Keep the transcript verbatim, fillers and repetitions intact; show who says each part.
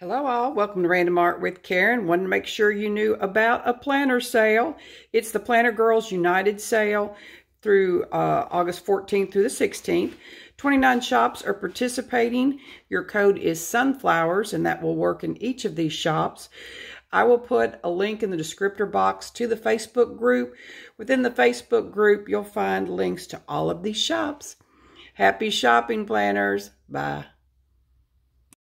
Speaker 1: Hello all, welcome to Random Art with Karen. Wanted to make sure you knew about a planner sale. It's the Planner Girls United sale through uh, August fourteenth through the sixteenth. twenty-nine shops are participating. Your code is Sunflowers and that will work in each of these shops. I will put a link in the descriptor box to the Facebook group. Within the Facebook group, you'll find links to all of these shops. Happy shopping, planners. Bye.